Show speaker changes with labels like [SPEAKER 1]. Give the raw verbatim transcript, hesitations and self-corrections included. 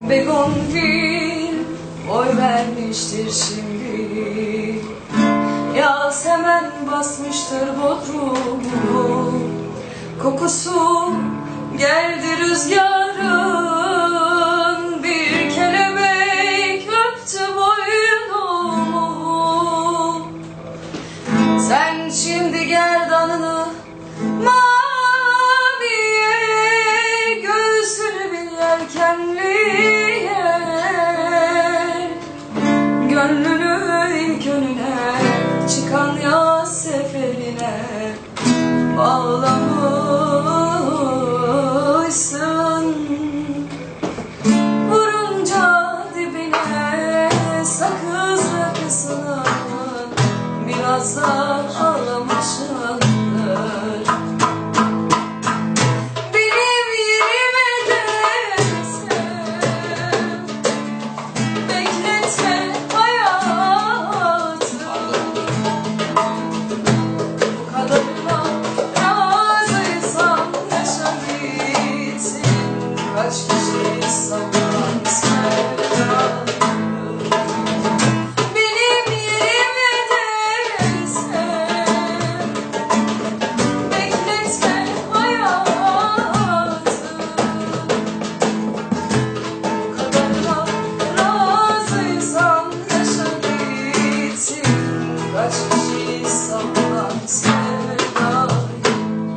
[SPEAKER 1] Begonvil oy vermiştir şimdi, Yasemen basmıştır bodrumu. Kokusu geldi rüzgarın, bir kelebek öptü boynumu. Sen şimdi gerdanını maviye, göğsünü bir yelkenliye, gönlünü ilk önüne çıkan yaz seferine bağlan.